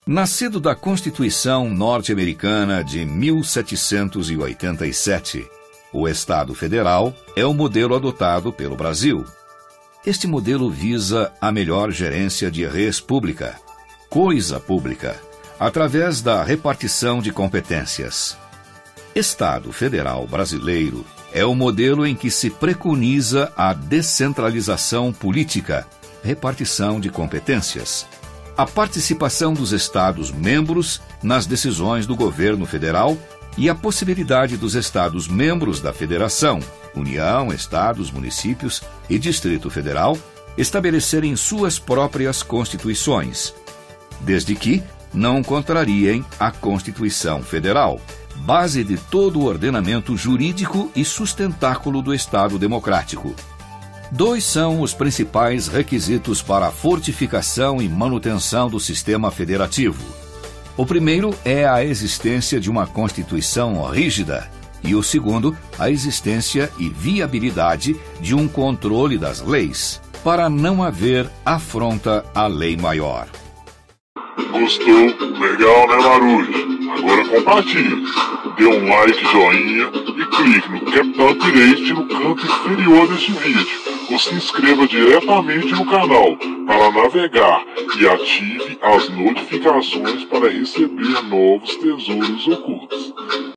Nascido da Constituição norte-americana de 1787, o Estado Federal é o modelo adotado pelo Brasil. Este modelo visa a melhor gerência de res pública, coisa pública, através da repartição de competências. Estado Federal brasileiro é o modelo em que se preconiza a descentralização política, repartição de competências, a participação dos Estados-membros nas decisões do governo federal e a possibilidade dos Estados-membros da Federação, União, Estados, Municípios e Distrito Federal estabelecerem suas próprias constituições, desde que não contrariem a Constituição Federal, base de todo o ordenamento jurídico e sustentáculo do Estado democrático. Dois são os principais requisitos para a fortificação e manutenção do sistema federativo. O primeiro é a existência de uma Constituição rígida e o segundo, a existência e viabilidade de um controle das leis, para não haver afronta à lei maior. Gostou? Legal, né, Marujo? Agora compartilhe. Dê um like, joinha e clique no Capital Tireste no canto inferior deste vídeo. Ou se inscreva diretamente no canal para navegar e ative as notificações para receber novos tesouros ocultos.